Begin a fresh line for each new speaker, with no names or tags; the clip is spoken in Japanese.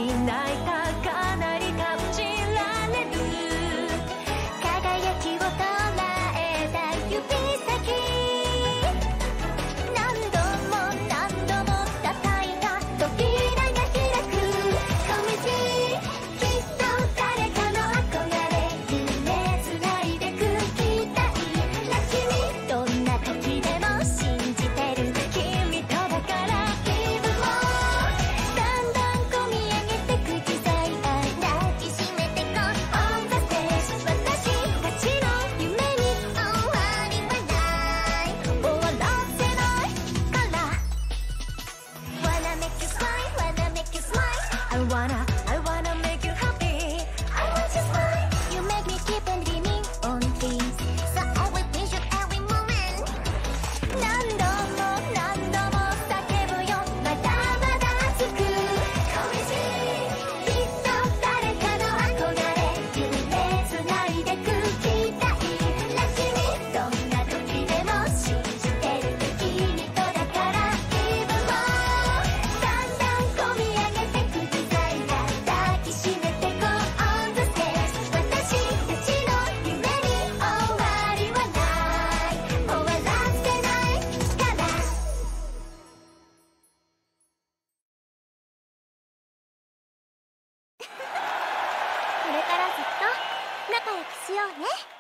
に泣いたかなり感じられる輝きを捉えた指先何度も何度も叩いた扉が開く恋路きっと誰かの憧れ夢繋いでく期待な君どんな時でも信じてる君とだから気分もだんだん込み上げてく自在愛抱きしめてこ On the stage 私たちの夢に終わりはない終わらせないから Wanna make you smile Wanna make you smile I wanna make you happy I want you smile You make me keep on dreaming on dreams So I will wish you every moment 何度も何度も叫ぶよまだまだ熱く恋しいきっと誰かの憧れ夢繋いでく期待な君どんな時でも信じてる君とだから気分もだんだん込み上げてく自在が抱きしめてこ On the stage 私たちの夢に終わりはない終わらせないからこれからずっと仲良くしようね